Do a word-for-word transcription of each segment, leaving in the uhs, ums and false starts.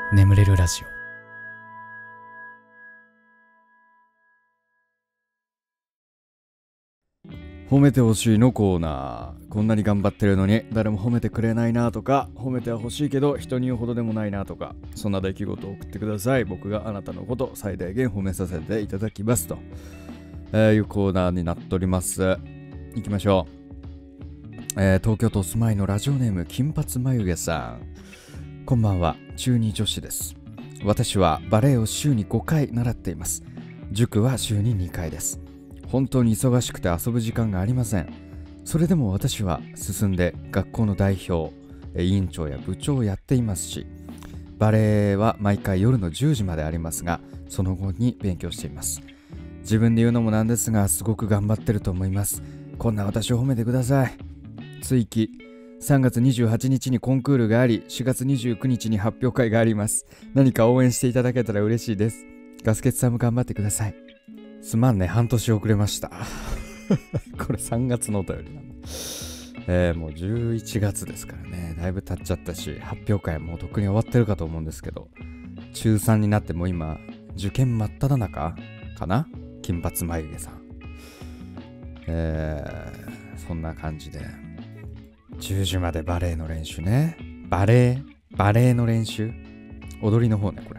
眠れるラジオ。褒めてほしいのコーナー。こんなに頑張ってるのに誰も褒めてくれないなとか、褒めては欲しいけど人に言うほどでもないなとか、そんな出来事を送ってください。僕があなたのこと最大限褒めさせていただきますと、えー、いうコーナーになっております。行きましょう。えー、東京都お住まいのラジオネーム金髪眉毛さん、こんばんは。中に女子です。私はバレエを週にごかい習っています。塾は週ににかいです。本当に忙しくて遊ぶ時間がありません。それでも私は進んで学校の代表、委員長や部長をやっていますし、バレエは毎回夜のじゅうじまでありますが、その後に勉強しています。自分で言うのもなんですが、すごく頑張ってると思います。こんな私を褒めてください。追記、さんがつにじゅうはちにちにコンクールがあり、しがつにじゅうくにちに発表会があります。何か応援していただけたら嬉しいです。ガスケツさんも頑張ってください。すまんね、半年遅れましたこれさんがつのお便りなんで、えー、もうじゅういちがつですからね、だいぶ経っちゃったし、発表会もとっくに終わってるかと思うんですけど、中さんになっても今受験真っ只中かな。金髪眉毛さん、えー、そんな感じでじゅうじまでバレエの練習ね。バレエバレエの練習、踊りの方ねこれ、うん、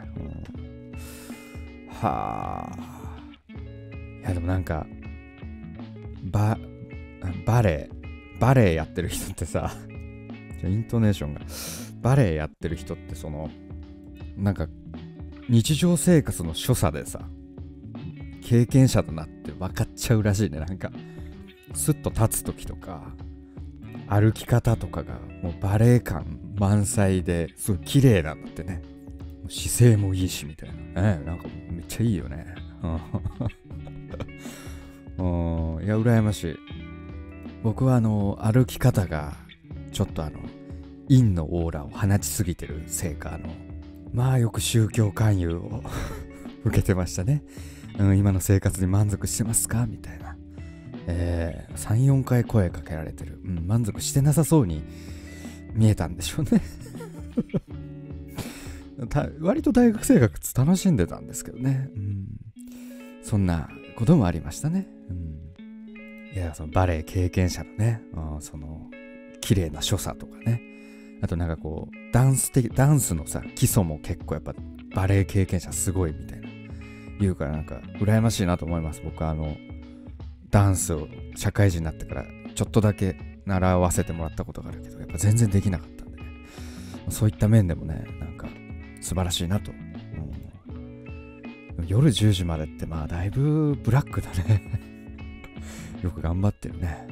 はあ。いやでもなんかババレエバレエやってる人ってさイントネーションがバレエやってる人ってそのなんか日常生活の所作でさ経験者だなって分かっちゃうらしいね。なんかスッと立つ時とか歩き方とかがもうバレエ感満載ですごい綺麗なんだってね。姿勢もいいしみたいなね。なんかめっちゃいいよねうん、いや羨ましい。僕はあの歩き方がちょっとあの陰のオーラを放ちすぎてるせいか、あのまあよく宗教勧誘を受けてましたね、うん、今の生活に満足してますかみたいな、えー、さん、よんかい声かけられてる、うん、満足してなさそうに見えたんでしょうね割と大学生活楽しんでたんですけどね、うん、そんなこともありましたね、うん、いやそのバレエ経験者のね、うん、その綺麗な所作とかね、あとなんかこうダンス的ダンスのさ基礎も結構やっぱバレエ経験者すごいみたいな言うから、なんか羨ましいなと思います。僕はあのダンスを社会人になってからちょっとだけ習わせてもらったことがあるけど、やっぱ全然できなかったんでね、そういった面でもねなんか素晴らしいなと、うん、夜じゅうじまでってまあだいぶブラックだねよく頑張ってるね、うん、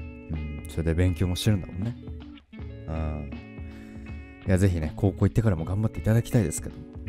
それで勉強もしてるんだもんね、うん、いやぜひね高校行ってからも頑張っていただきたいですけど、うん、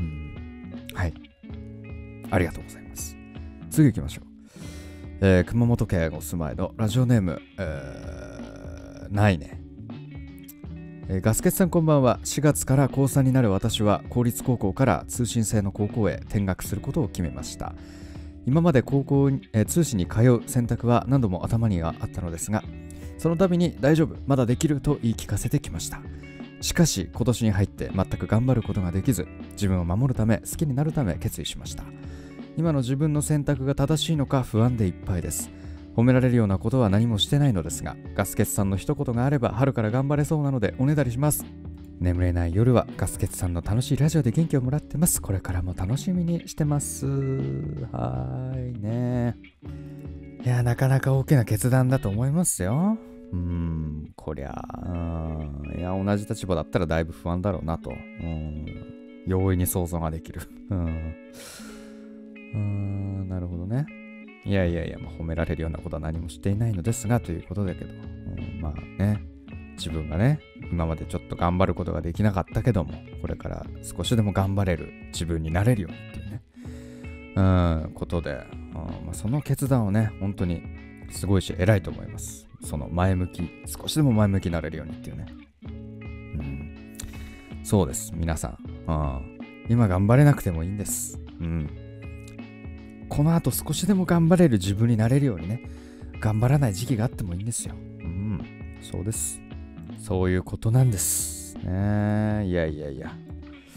はい、ありがとうございます。次行きましょう。えー、熊本県お住まいのラジオネーム、えー、ないね、えー、ガスケツさんこんばんは。しがつからこうさんになる私は公立高校から通信制の高校へ転学することを決めました。今まで高校、えー、通信に通う選択は何度も頭にはあったのですが、その度に大丈夫まだできると言い聞かせてきました。しかし今年に入って全く頑張ることができず、自分を守るため好きになるため決意しました。今の自分の選択が正しいのか不安でいっぱいです。褒められるようなことは何もしてないのですが、ガスケツさんの一言があれば春から頑張れそうなのでおねだりします。眠れない夜はガスケツさんの楽しいラジオで元気をもらってます。これからも楽しみにしてます。はーいね。いやなかなか大きな決断だと思いますよ。うーんこりゃうーんいや同じ立場だったらだいぶ不安だろうなと、うーん容易に想像ができるうんうーんなるほどね。いやいやいや、まあ、褒められるようなことは何もしていないのですがということだけど、うん、まあね自分がね今までちょっと頑張ることができなかったけども、これから少しでも頑張れる自分になれるようにっていうねうんことで、うんまあ、その決断をね本当にすごいし偉いと思います。その前向き少しでも前向きになれるようにっていうね、うん、そうです皆さん、うん、今頑張れなくてもいいんです、うん、この後少しでも頑張れる自分になれるようにね頑張らない時期があってもいいんですよ、うん、そうですそういうことなんですね。いやいやいや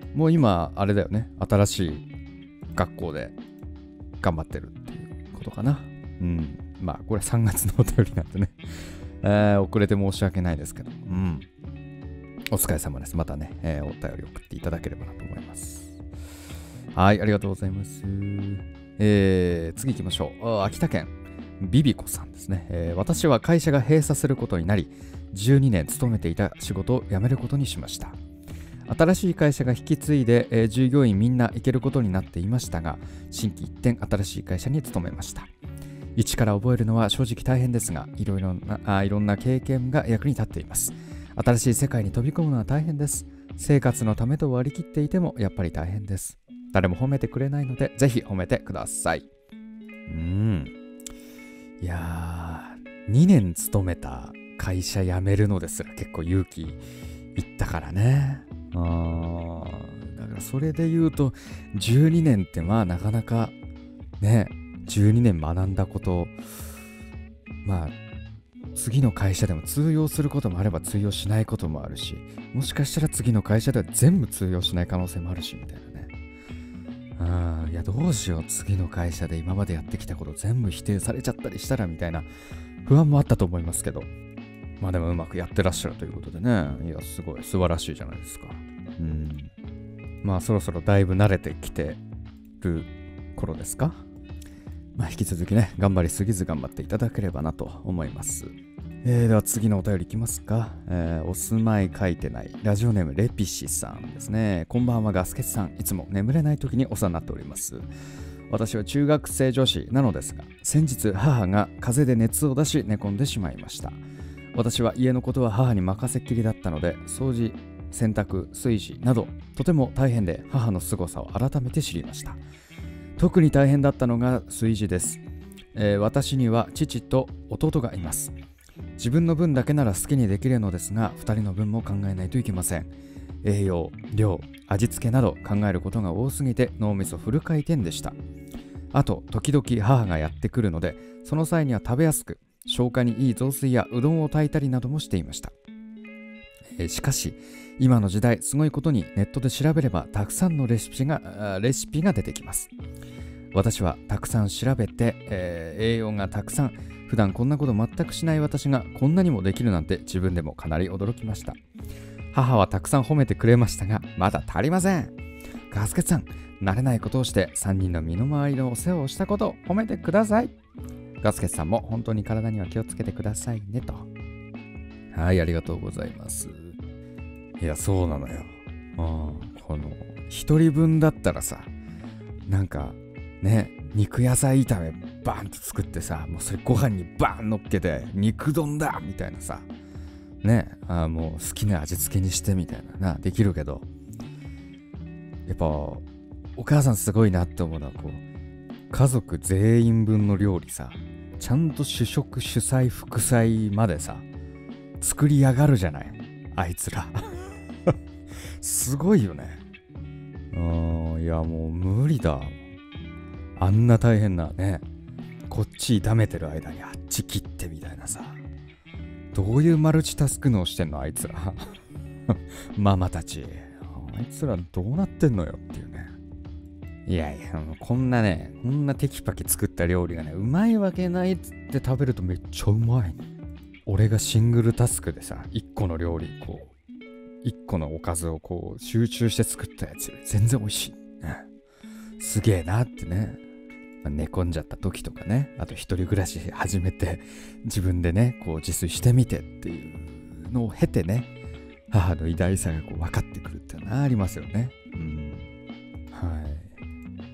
もう今あれだよね、新しい学校で頑張ってるっていうことかな。うん。まあこれさんがつのお便りなんでね、えー、遅れて申し訳ないですけど、うん。お疲れ様です。またね、えー、お便り送っていただければなと思います。はい、ありがとうございます。えー、次行きましょう。あ、秋田県ビビコさんですね、えー。私は会社が閉鎖することになり、じゅうにねん勤めていた仕事を辞めることにしました。新しい会社が引き継いで、えー、従業員みんな行けることになっていましたが、心機一転新しい会社に勤めました。一から覚えるのは正直大変ですが、いろいろな、あ、いろんな経験が役に立っています。新しい世界に飛び込むのは大変です。生活のためと割り切っていてもやっぱり大変です。誰も褒めてくれないので、ぜひ褒めてください。うーん。いやー、にねん勤めた会社辞めるのですら結構勇気いったからね。あー、だからそれで言うと、じゅうにねんってまあなかなかね、じゅうにねん学んだこと、まあ、次の会社でも通用することもあれば通用しないこともあるし、もしかしたら次の会社では全部通用しない可能性もあるしみたいなね。ああ、いやどうしよう、次の会社で今までやってきたこと全部否定されちゃったりしたらみたいな不安もあったと思いますけど、まあでもうまくやってらっしゃるということでね、いやすごい素晴らしいじゃないですか。うん。まあそろそろだいぶ慣れてきてる頃ですか。まあ引き続きね、頑張りすぎず頑張っていただければなと思います。えー、では次のお便りいきますか。えー、お住まい書いてないラジオネームレピシさんですね。こんばんはガスケツさん、いつも眠れない時にお世話になっております。私は中学生女子なのですが、先日母が風邪で熱を出し寝込んでしまいました。私は家のことは母に任せっきりだったので、掃除、洗濯、炊事などとても大変で、母の凄さを改めて知りました。特に大変だったのが炊事です。えー、私には父と弟がいます。自分の分だけなら好きにできるのですが、ふたりの分も考えないといけません。栄養、量、味付けなど考えることが多すぎて脳みそフル回転でした。あと、時々母がやってくるので、その際には食べやすく、消化にいい雑炊やうどんを炊いたりなどもしていました。えー、しかし、今の時代、すごいことにネットで調べればたくさんのレシピが、レシピが出てきます。私はたくさん調べて、えー、栄養がたくさん、普段こんなこと全くしない私がこんなにもできるなんて自分でもかなり驚きました。母はたくさん褒めてくれましたが、まだ足りません。ガスケツさん、慣れないことをしてさんにんの身の回りのお世話をしたことを褒めてください。ガスケツさんも本当に体には気をつけてくださいねと。はい、ありがとうございます。いや、そうなのよ。あ、この一人分だったらさ、なんかね、肉野菜炒めバーンと作ってさ、もうそれご飯にバーン乗っけて肉丼だみたいなさ、ね、あ、もう好きな味付けにしてみたいなな、できるけど、やっぱお母さんすごいなって思うのは、こう家族全員分の料理さ、ちゃんと主食主菜副菜までさ作り上がるじゃない、あいつら。すごいよね。うん、いやもう無理だ。あんな大変なね、こっち炒めてる間にあっち切ってみたいなさ、どういうマルチタスクのをしてんのあいつら。ママたち、あいつらどうなってんのよっていうね。いやいや、こんなね、こんなテキパキ作った料理がね、うまいわけないっつって食べるとめっちゃうまい。俺がシングルタスクでさ、一個の料理、こう一個のおかずをこう集中して作ったやつより全然美味しい、ね、すげえなってね。寝込んじゃった時とかね、あと一人暮らし始めて自分でねこう自炊してみてっていうのを経てね、母の偉大さがこう分かってくるっていうのはありますよね。うん、はい。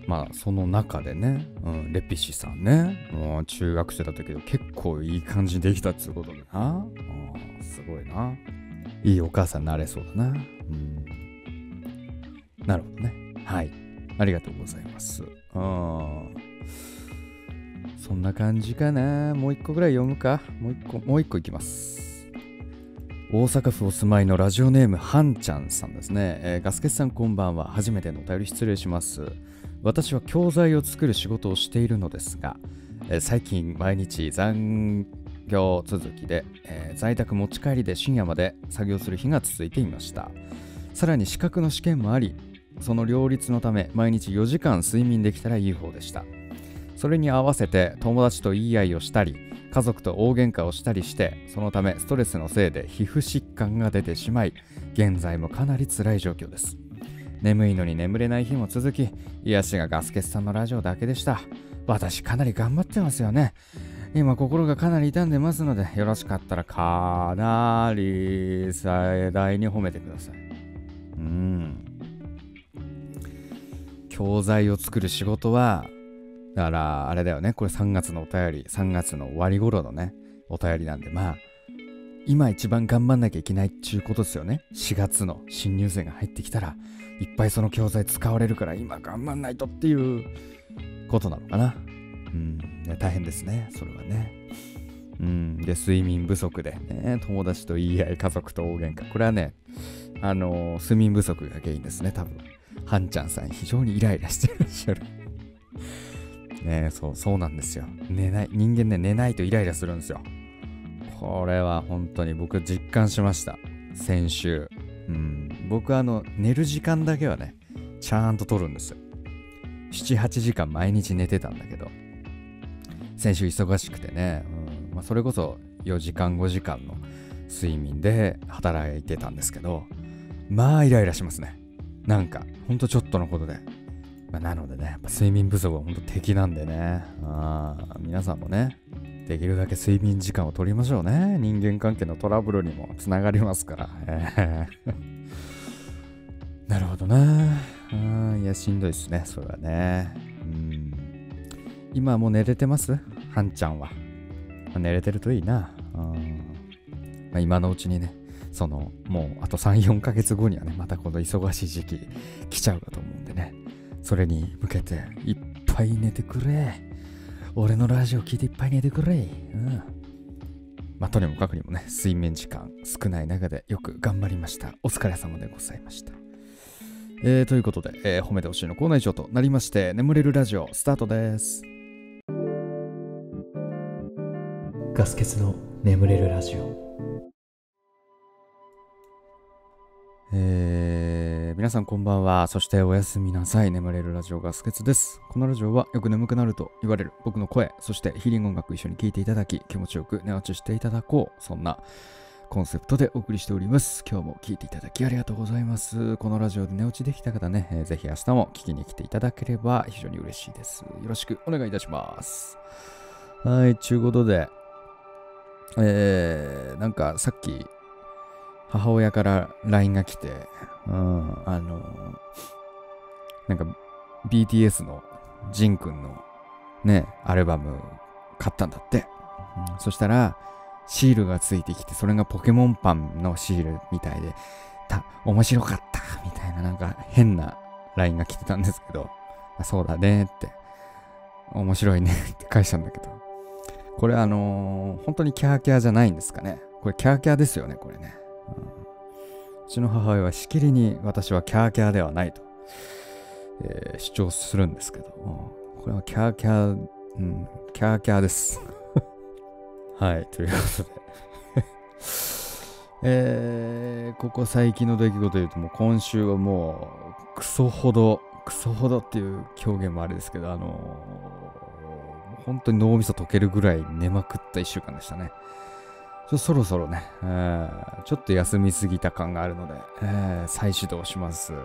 まあその中でね、うん、レピシさんね、もう中学生だったけど結構いい感じにできたっていうことでな、うん、すごいな。いいお母さんになれそうだな。うん、なるほどね。はい。ありがとうございます。あ、そんな感じかな。もう一個ぐらい読むか。もう一個、もう一個いきます。大阪府お住まいのラジオネームはんちゃんさんですね。えー、ガスケツさんこんばんは。初めてのお便り失礼します。私は教材を作る仕事をしているのですが、えー、最近毎日残業続きで、えー、在宅持ち帰りで深夜まで作業する日が続いていました。さらに資格の試験もあり、 その両立のため毎日よじかん睡眠できたらいい方でした。それに合わせて友達と言い合いをしたり家族と大喧嘩をしたりして、そのためストレスのせいで皮膚疾患が出てしまい、現在もかなり辛い状況です。眠いのに眠れない日も続き、癒しがガスケツさんのラジオだけでした。私かなり頑張ってますよね。今心がかなり痛んでますので、よろしかったらかなり最大に褒めてください。うん。教材を作る仕事は、だからあれだよね、これさんがつのお便り、さんがつの終わり頃のね、お便りなんで、まあ、今一番頑張んなきゃいけないっていうことですよね。しがつの新入生が入ってきたら、いっぱいその教材使われるから今頑張んないとっていうことなのかな。うん、ね、大変ですね、それはね。うん、で、睡眠不足で、ね、友達と言い合い、家族と大喧嘩。これはね、あのー、睡眠不足が原因ですね、多分。はんちゃんさん、非常にイライラしてらっしゃる。ね、そう、そうなんですよ。寝ない、人間ね、寝ないとイライラするんですよ。これは本当に僕実感しました。先週。うん、僕はあの、寝る時間だけはね、ちゃんと取るんですよ。なな、はちじかん毎日寝てたんだけど、先週忙しくてね、うんまあ、それこそよじかんごじかんの睡眠で働いてたんですけど、まあイライラしますね。なんかほんとちょっとのことで、まあ、なのでね、やっぱ睡眠不足はほんと敵なんでね、あ皆さんもね、できるだけ睡眠時間を取りましょうね。人間関係のトラブルにもつながりますから、えー、なるほどな。あいやしんどいですね、それはね。うん今はもう寝れてます？はんちゃんは。まあ、寝れてるといいな。あ、まあ、今のうちにね、その、もうあとさん、よんかげつごにはね、またこの忙しい時期来ちゃうかと思うんでね。それに向けていっぱい寝てくれ。俺のラジオ聞いていっぱい寝てくれ。うん。まあ、とにもかくにもね、睡眠時間少ない中でよく頑張りました。お疲れ様でございました。えー、ということで、えー、褒めてほしいのコーナー以上となりまして、眠れるラジオスタートです。ガス欠の眠れるラジオ。えー、皆さんこんばんは。そしておやすみなさい。眠れるラジオガス欠です。このラジオはよく眠くなると言われる僕の声、そしてヒーリング音楽一緒に聴いていただき、気持ちよく寝落ちしていただこう、そんなコンセプトでお送りしております。今日も聴いていただきありがとうございます。このラジオで寝落ちできた方ね、えー、ぜひ明日も聞きに来ていただければ非常に嬉しいです。よろしくお願いいたします。はい、ちゅうことで、えー、なんかさっき母親から ライン が来て、うん、あのなんか ビーティーエス のジンくんのねアルバム買ったんだって、うん、そしたらシールがついてきて、それがポケモンパンのシールみたいで、た面白かったみたいな、なんか変な ライン が来てたんですけど、そうだねって面白いねって返したんだけど、これあのー、本当にキャーキャーじゃないんですかね。これキャーキャーですよね、これね。うん、うちの母親はしきりに私はキャーキャーではないと、えー、主張するんですけど、うん、これはキャーキャー、うん、キャーキャーです。はい、ということで、えー、ここ最近の出来事で言うと、もう今週はもうクソほど、クソほどっていう表現もあれですけど、あのー、本当に脳みそ溶けるぐらい寝まくったいっしゅうかんでしたね。ちょそろそろね、えー、ちょっと休みすぎた感があるので、えー、再始動します。うん、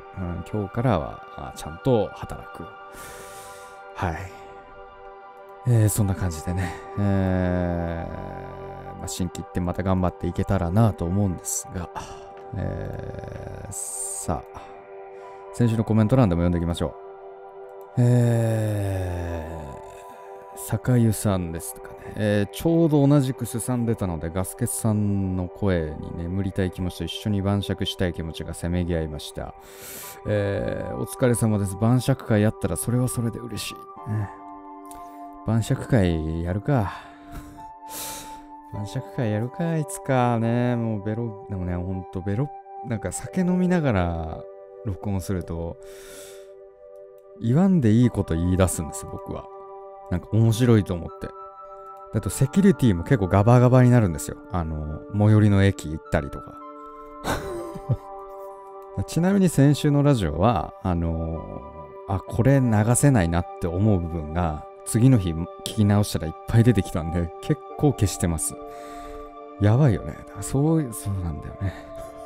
今日からはちゃんと働く。はい。えー、そんな感じでね、えーまあ、新規ってまた頑張っていけたらなと思うんですが、えー、さあ、先週のコメント欄でも読んでいきましょう。えー、坂湯さんですかね、えー。ちょうど同じくすさんでたので、ガスケツさんの声に眠りたい気持ちと一緒に晩酌したい気持ちがせめぎ合いました。えー、お疲れ様です。晩酌会やったらそれはそれで嬉しい。ね、晩酌会やるか。晩酌会やるか、いつかね。もうベロ、でもね、ほんとベロ、なんか酒飲みながら録音すると、言わんでいいこと言い出すんですよ、僕は。なんか面白いと思って。だとセキュリティも結構ガバガバになるんですよ。あの、最寄りの駅行ったりとか。 ちなみに先週のラジオは、あのー、あ、これ流せないなって思う部分が、次の日聞き直したらいっぱい出てきたんで、結構消してます。やばいよね。そう、そうなんだよね。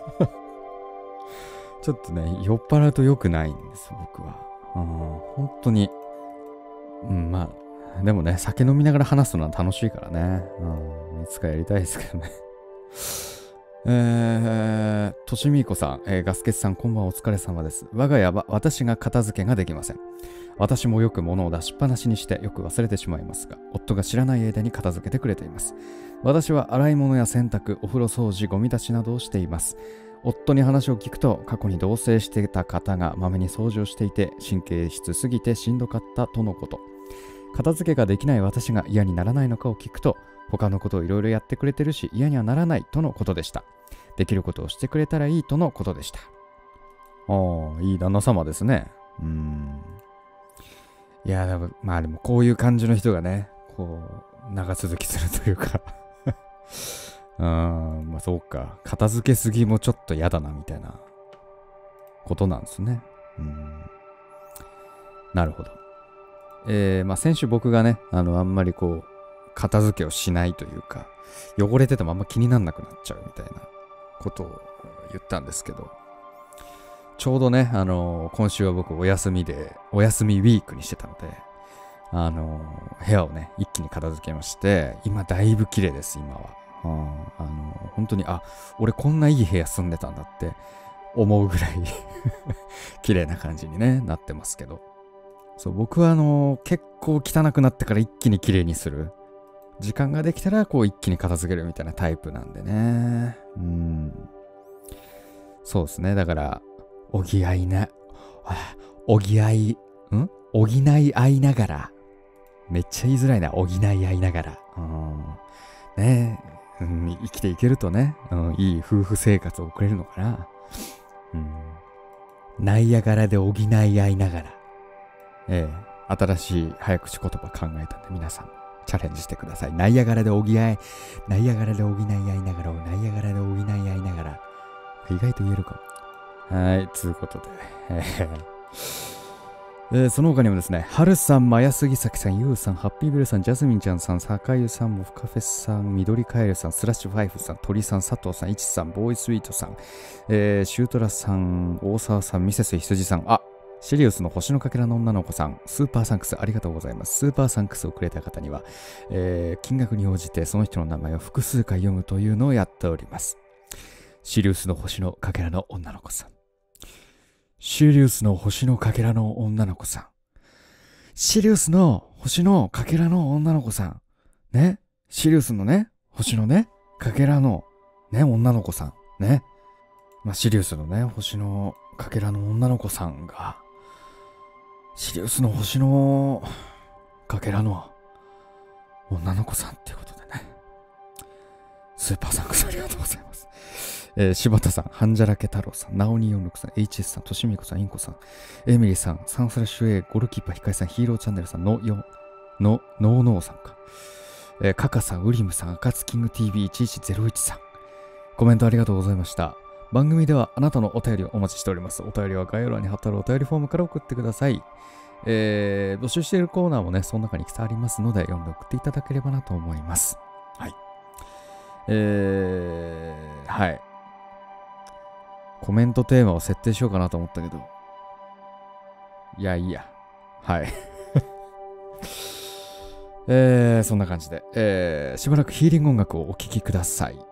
ちょっとね、酔っ払うと良くないんです、僕は。うん、本当に。うん、まあ、でもね、酒飲みながら話すのは楽しいからね。うん、いつかやりたいですけどね。えー、としみいこさん、えー、ガスケツさん、こんばんは、お疲れ様です。我が家は私が片付けができません。私もよく物を出しっぱなしにしてよく忘れてしまいますが、夫が知らない間に片付けてくれています。私は洗い物や洗濯、お風呂掃除、ゴミ出しなどをしています。夫に話を聞くと、過去に同棲していた方がまめに掃除をしていて、神経質すぎてしんどかったとのこと。片付けができない私が嫌にならないのかを聞くと、他のことをいろいろやってくれてるし嫌にはならないとのことでした。できることをしてくれたらいいとのことでした。ああ、いい旦那様ですね。うーん。いや、でも、まあでもこういう感じの人がね、こう、長続きするというかうーん、まあそうか。片付けすぎもちょっと嫌だな、みたいなことなんですね。うん。なるほど。えー、まあ先週僕がね、あの、あんまりこう、片付けをしないというか、汚れててもあんま気にならなくなっちゃうみたいなことを言ったんですけど、ちょうどね、あのー今週は僕お休みで、お休みウィークにしてたので、あのー部屋をね、一気に片付けまして、今だいぶ綺麗です、今は。うん、あのー本当に、あ、俺こんないい部屋住んでたんだって思うぐらい綺麗な感じに、ね、なってますけど。そう、僕はあのー結構汚くなってから一気に綺麗にする。時間ができたらこう一気に片付けるみたいなタイプなんでね。うん。そうですね。だから、おぎ合いな、おぎ合い、ん補い合いながら、めっちゃ言いづらいな、補い合いながら。うん、ねえ、うん、生きていけるとね、うん、いい夫婦生活を送れるのかな。うん。ナイアガラで補い合いながら。ええ、新しい早口言葉考えたんで、皆さんチャレンジしてください。ナイアガラで補い合い、ナイアガラで補い合いながら、ナイアガラで補い合いながら。意外と言えるかも。はい、つうことで。えーえーその他にもですね、はるさん、まやすぎさきさん、ゆうさん、ハッピーブルーさん、ジャスミンちゃんさん、さかゆさん、モフカフェさん、みどりカエルさん、スラッシュファイフさん、鳥さん、佐藤さん、いちさん、ボーイスイートさん、えーシュートラさん、大沢さん、ミセス羊さん、あ、シリウスの星のかけらの女の子さん、スーパーサンクスありがとうございます。スーパーサンクスをくれた方には、えー金額に応じてその人の名前を複数回読むというのをやっております。シリウスの星のかけらの女の子さん。シリウスの星のかけらの女の子さん。シリウスの星のかけらの女の子さん。ね。シリウスのね、星のね、かけらのね、女の子さん。ね。まあ、シリウスのね、星のかけらの女の子さんが、シリウスの星のかけらの女の子さんっていうことでね。スーパーサンクスありがとうございます。えー、柴田さん、ハンジャラケ太郎さん、ナオにーよんろくさん、エイチエス さん、としみこさん、インコさん、エミリーさん、サンフラッシュ A、ゴールキーパー、ヒカイさん、ヒーローチャンネルさん、のよん、の、ノーノーさんか。えー、カカさん、ウリムさん、アカツキング ティーブイいちいちゼロいち さん。コメントありがとうございました。番組ではあなたのお便りをお待ちしております。お便りは概要欄に貼ってあるお便りフォームから送ってください。えー、募集しているコーナーもね、その中にありますので、読んで送っていただければなと思います。はい。えー、はい。コメントテーマを設定しようかなと思ったけど。いや、いいや。はい。えー、そんな感じで、えー、しばらくヒーリング音楽をお聴きください。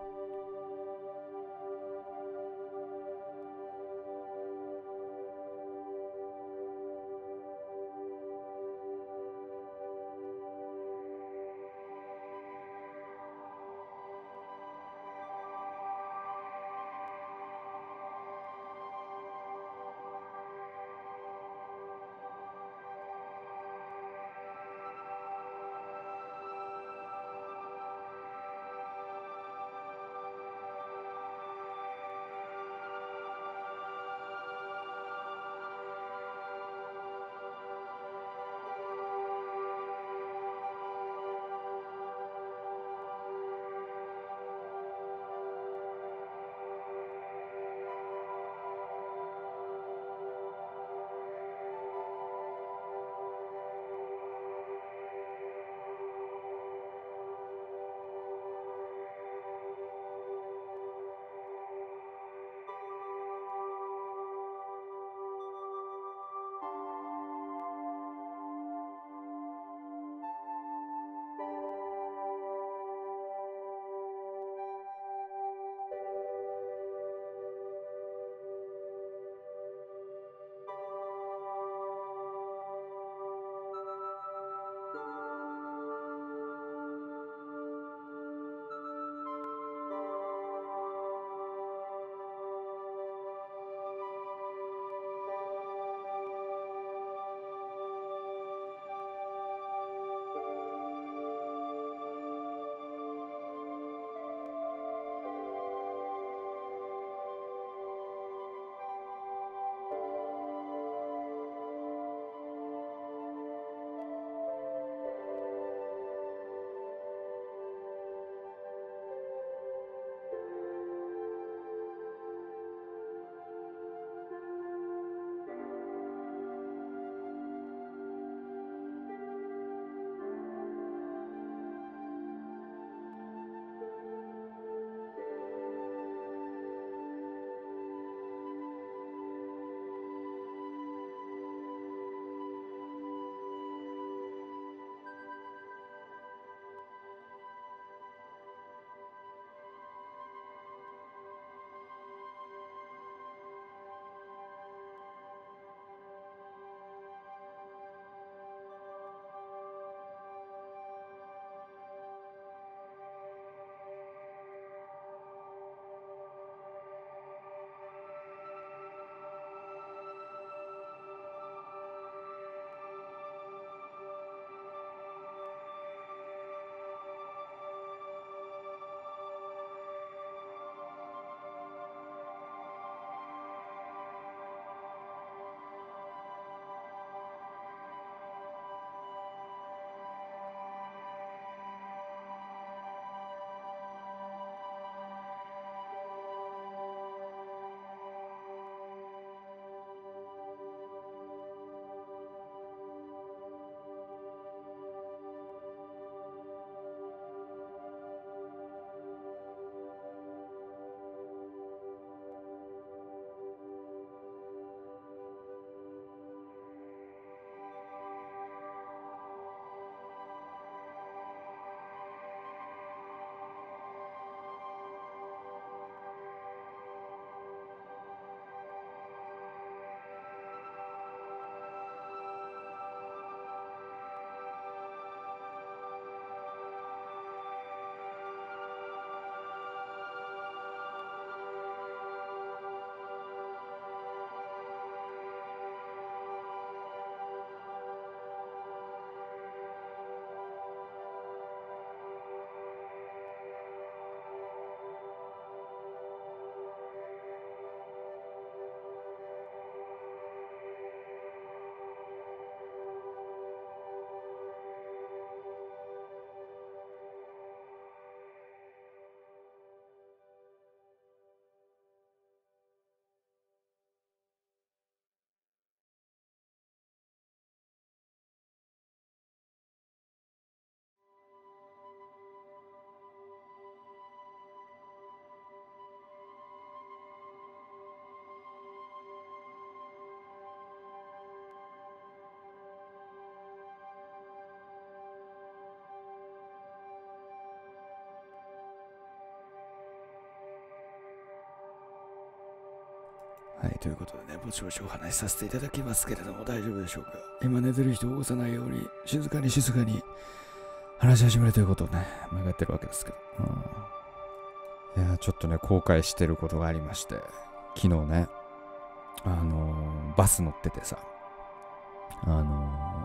いということでね、ぼちぼちお話しさせていただきますけれども、大丈夫でしょうか。今寝てる人を起こさないように、静かに静かに話し始めるということをね、願ってるわけですけど。うん、いや、ちょっとね、後悔してることがありまして、昨日ね、あのー、バス乗っててさ、あの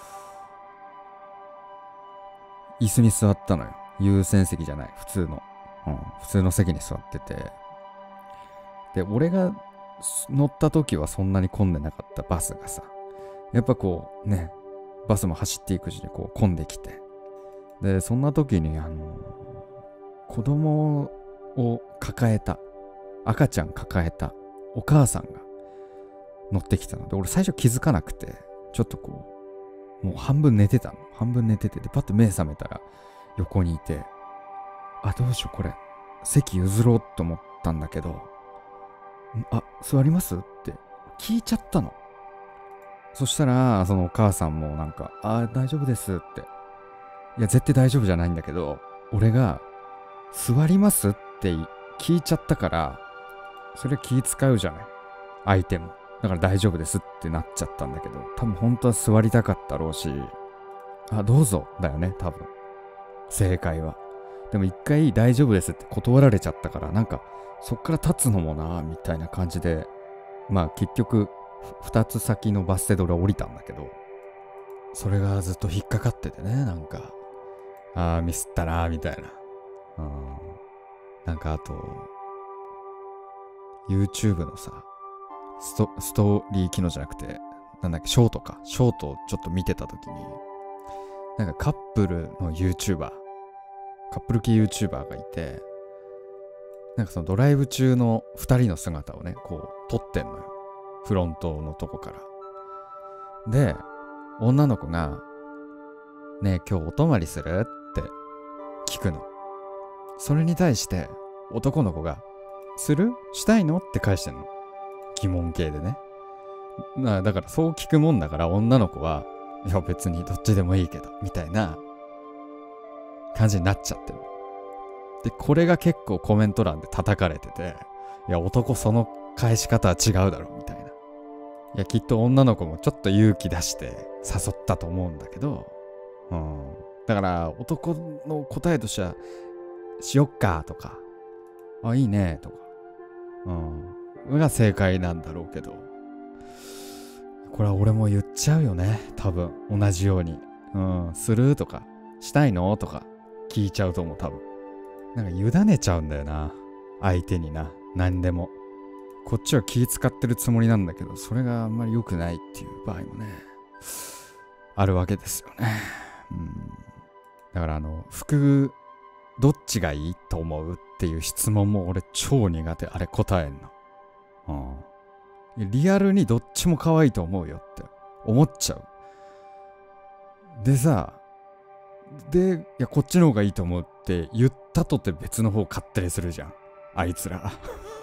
ー、椅子に座ったのよ。優先席じゃない、普通の。うん、普通の席に座ってて。で、俺が乗った時はそんなに混んでなかったバスがさ、やっぱこうね、バスも走っていくうちにこう混んできて。で、そんな時に、あのー、子供を抱えた、赤ちゃん抱えたお母さんが乗ってきたので、俺最初気づかなくて、ちょっとこう、もう半分寝てたの。半分寝てて、で、パッと目覚めたら横にいて、あ、どうしよう、これ、席譲ろうと思ったんだけど、あ、座りますって聞いちゃったの。そしたら、そのお母さんもなんか、あ、大丈夫ですって。いや、絶対大丈夫じゃないんだけど、俺が、座りますって聞いちゃったから、それ気使うじゃない。相手も。だから大丈夫ですってなっちゃったんだけど、多分本当は座りたかったろうし、あ、どうぞだよね、多分。正解は。でも一回大丈夫ですって断られちゃったから、なんか、そっから立つのもな、みたいな感じで、まあ結局、二つ先のバス停で俺は降りたんだけど、それがずっと引っかかっててね、なんか、あーミスったな、みたいな。うん。なんかあと、YouTube のさ、スト、ストーリー機能じゃなくて、なんだっけ、ショートか。ショートをちょっと見てたときに、なんかカップルの YouTuber、カップル系 YouTuber がいて、なんかそのドライブ中の二人の姿をね、こう撮ってんのよ。フロントのとこから。で、女の子が、ねえ、今日お泊まりするって聞くの。それに対して男の子が、する？したいの？って返してんの。疑問形でね。なだからそう聞くもんだから女の子は、いや別にどっちでもいいけど、みたいな感じになっちゃってる。で、これが結構コメント欄で叩かれてて、いや男その返し方は違うだろ、みたいな。いやきっと女の子もちょっと勇気出して誘ったと思うんだけど、うん。だから男の答えとしては、しよっかとか、あ、いいねとか、うん。が正解なんだろうけど、これは俺も言っちゃうよね。多分、同じように。うん、するとか、したいのとか、聞いちゃうと思う、多分。なんか委ねちゃうんだよな。相手にな。何でも。こっちは気使ってるつもりなんだけど、それがあんまり良くないっていう場合もね、あるわけですよね。うん。だからあの、服、どっちがいいと思うっていう質問も俺超苦手。あれ答えんの。うん。リアルにどっちも可愛いと思うよって思っちゃう。でさ、で、いや、こっちの方がいいと思うって言ったとて別の方買ったりするじゃん。あいつら。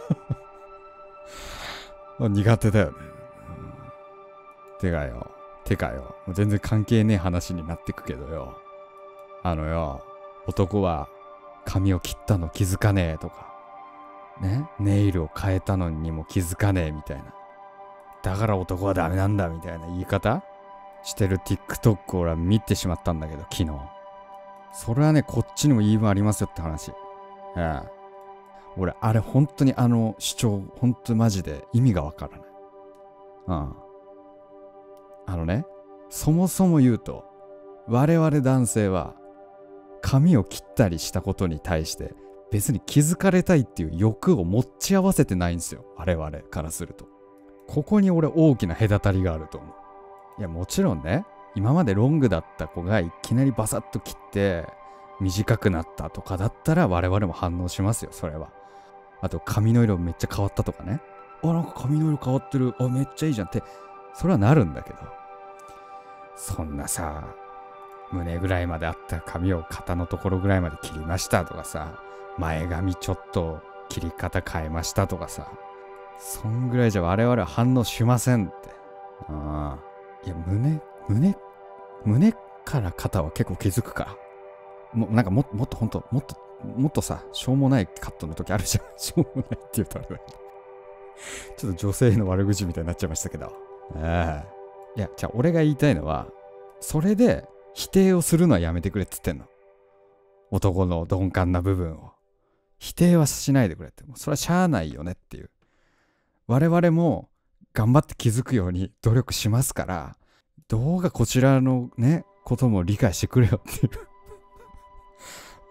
苦手だよね。うん、てかよ、てかよ。全然関係ねえ話になってくけどよ。あのよ、男は髪を切ったの気づかねえとか、ね、ネイルを変えたのにも気づかねえみたいな。だから男はダメなんだみたいな言い方してる TikTok を俺は見てしまったんだけど、昨日。それはね、こっちにも言い分ありますよって話。ええ。俺、あれ本当にあの主張、本当マジで意味がわからない。うん。あのね、そもそも言うと、我々男性は髪を切ったりしたことに対して別に気づかれたいっていう欲を持ち合わせてないんですよ。我々からすると。ここに俺大きな隔たりがあると思う。いやもちろんね、今までロングだった子がいきなりバサッと切って短くなったとかだったら我々も反応しますよ、それは。あと髪の色めっちゃ変わったとかね。あ、なんか髪の色変わってる。あ、めっちゃいいじゃんって、それはなるんだけど。そんなさ、胸ぐらいまであった髪を肩のところぐらいまで切りましたとかさ、前髪ちょっと切り方変えましたとかさ、そんぐらいじゃ我々は反応しませんって。ああ。いや、胸、胸、胸から肩は結構気づくから。もうなんかももっとほんと、もっと、もっとさ、しょうもないカットの時あるじゃん。しょうもないって言うとあれだけど。 ちょっと女性の悪口みたいになっちゃいましたけど。ああ。いや、じゃあ俺が言いたいのは、それで否定をするのはやめてくれって言ってんの。男の鈍感な部分を。否定はしないでくれって。もうそれはしゃあないよねっていう。我々も頑張って気づくように努力しますから、どうかこちらのね、ことも理解してくれよっていう。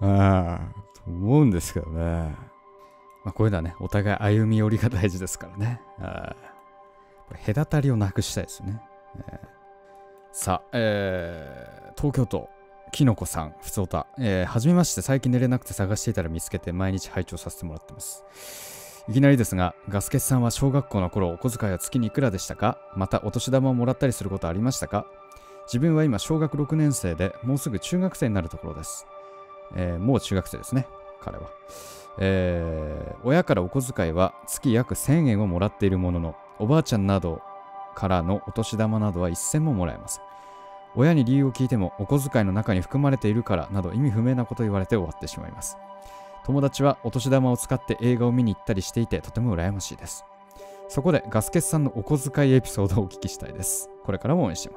ああ、と思うんですけどね。まあこういうのはね、お互い歩み寄りが大事ですからね。あこれ隔たりをなくしたいですね。えー、さあ、えー、東京都、きのこさん、ふつおた。えー、はじめまして、最近寝れなくて探していたら見つけて毎日拝聴させてもらってます。いきなりですが、ガスケツさんは小学校の頃お小遣いは月にいくらでしたか？またお年玉をもらったりすることはありましたか？自分は今小学ろくねん生でもうすぐ中学生になるところです。えー、もう中学生ですね、彼は。えー、親からお小遣いは月約せんえんをもらっているものの、おばあちゃんなどからのお年玉などはせんももらえます。親に理由を聞いてもお小遣いの中に含まれているからなど意味不明なことを言われて終わってしまいます。友達はお年玉を使って映画を見に行ったりしていてとても羨ましいです。そこでガスケツさんのお小遣いエピソードをお聞きしたいです。これからも応援しています。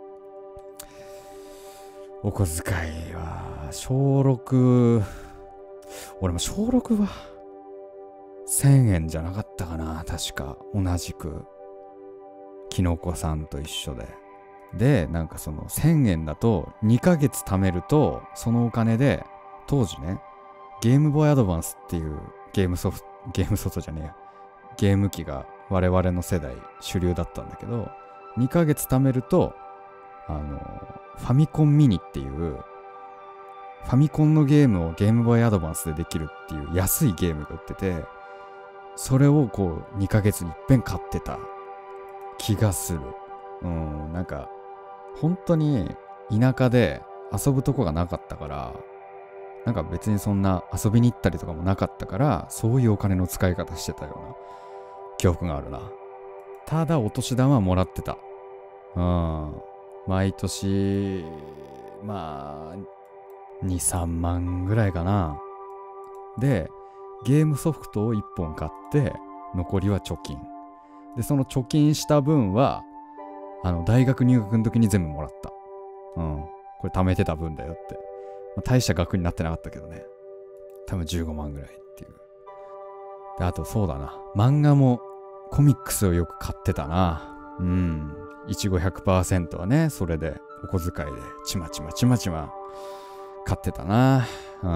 お小遣いは小ろく、俺も小ろくはせんえんじゃなかったかな、確か。同じくきのこさんと一緒で。で、なんかそのせんえんだとにかげつ貯めると、そのお金で当時ね、ゲームボーイアドバンスっていうゲームソフト、ゲームソフトじゃねえや、ゲーム機が我々の世代主流だったんだけど、にかげつ貯めると、あの、ファミコンミニっていう、ファミコンのゲームをゲームボーイアドバンスでできるっていう安いゲームが売ってて、それをこうにかげつにいっぺん買ってた気がする。うん、なんか、本当に田舎で遊ぶとこがなかったから、なんか別にそんな遊びに行ったりとかもなかったから、そういうお金の使い方してたような記憶があるな。ただお年玉はもらってた。うん。毎年、まあ、に、さんまんぐらいかな。で、ゲームソフトをいっぽん買って、残りは貯金。で、その貯金した分は、あの、大学入学の時に全部もらった。うん。これ貯めてた分だよって。まあ、大した額になってなかったけどね。多分じゅうごまんぐらいっていう。で、あとそうだな。漫画もコミックスをよく買ってたな。うん。いちご ひゃくパーセント はね、それでお小遣いでちまちまちまちま買ってたな。うん。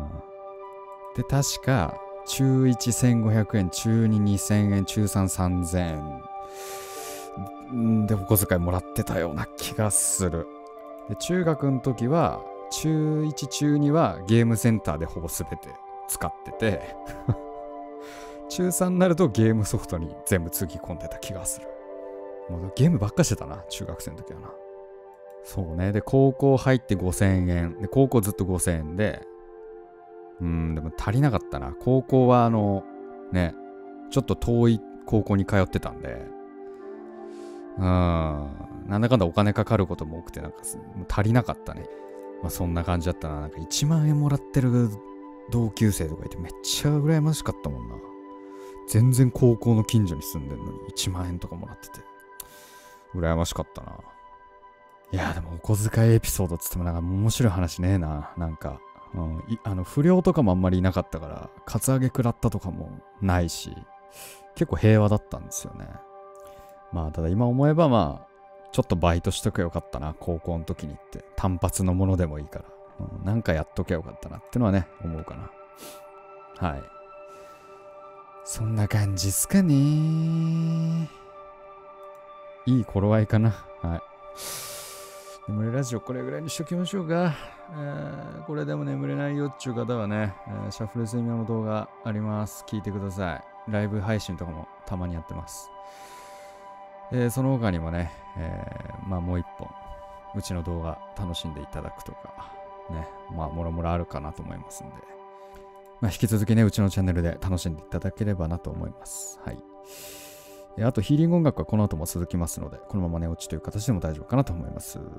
で、確か中いちせんごひゃくえん、中ににせんえん、中さんさんぜんえんでお小遣いもらってたような気がする。で、中学の時は中いち、中にはゲームセンターでほぼ全て使ってて中さんになるとゲームソフトに全部つぎ込んでた気がする。もうゲームばっかしてたな、中学生の時はな。そうね。で、高校入ってごせんえん。で、高校ずっとごせんえんで、うーん、でも足りなかったな。高校はあの、ね、ちょっと遠い高校に通ってたんで、うーん、なんだかんだお金かかることも多くて、なんか足りなかったね。まあそんな感じだったな。なんかいちまんえんもらってる同級生とかいてめっちゃ羨ましかったもんな。全然高校の近所に住んでんのにいちまんえんとかもらってて。羨ましかったな。いやでもお小遣いエピソードっつってもなんか面白い話ねえな。なんか、うん、いあの不良とかもあんまりいなかったから、カツアゲ食らったとかもないし、結構平和だったんですよね。まあただ今思えばまあ、ちょっとバイトしとけばよかったな、高校の時にって。単発のものでもいいから。うん、なんかやっとけばよかったなってのはね、思うかな。はい。そんな感じっすかね。いい頃合いかな。はい。眠れラジオこれぐらいにしときましょうか。えー、これでも眠れないよっちゅう方はね、えー、シャッフル睡眠の動画あります。聞いてください。ライブ配信とかもたまにやってます。えー、その他にもね、えー、まあもう一本、うちの動画楽しんでいただくとか、ね、まあもろもろあるかなと思いますんで、まあ引き続きね、うちのチャンネルで楽しんでいただければなと思います。はい。あとヒーリング音楽はこの後も続きますので、このまま寝落ちという形でも大丈夫かなと思います。はい。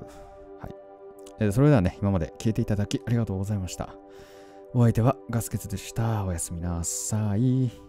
えー、それではね、今まで聞いていただきありがとうございました。お相手はガスケツでした。おやすみなさい。